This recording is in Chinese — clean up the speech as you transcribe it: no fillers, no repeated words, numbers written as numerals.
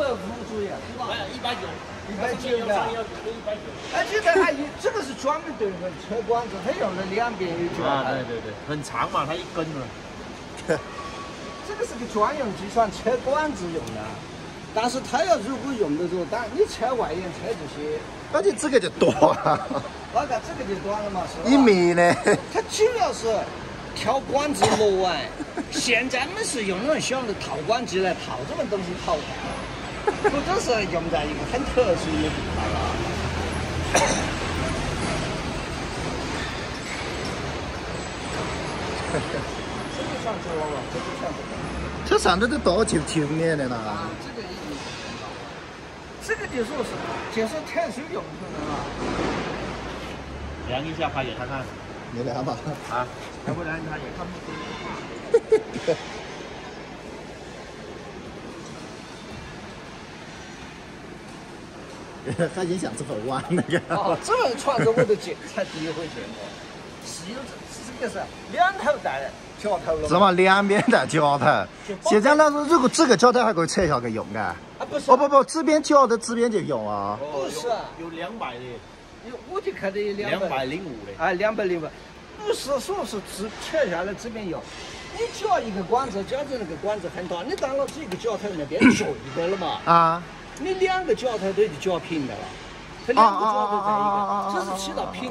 550呀，是吧 190，190的。 而且这个是专门对那个车管子，它用的两边有脚啊，对，很长嘛，它一根了。 这个是个专用计算车管子用的，但是它如果用得着，但你车外沿车这些， 那你这个就短了。 那个这个就短了嘛，是吧 1米呢？ 它主要是挑管子磨完，现在我们是用那种小的套管机来套这种东西套的，或者是用在一个很特殊的地方啊。这就算这了，这就算这个。 这上头都多就停年的了。 啊，这个已经，这个就说是就是特殊用途的啊。 量一下排野看看。 你量吧。 啊，要不然它也看不出。 它影响这么弯那个。 哦，这个船子我都才第一回见过，是有这个是两头带脚头了。 是嘛，两边带脚头。现在那如果这个脚头还可以拆下去用啊？ 啊不是。 哦不，这边脚头这边就用啊。 不是， 有200的， 我就看到有205 的。 啊，205，不是说是扯下来这边用。你夹一个管子，假设那个管子很大，你当了这个脚头那边坠的了嘛？ 啊。 你2个脚头都就夹平的了，它2个脚头在一个，只是起到平。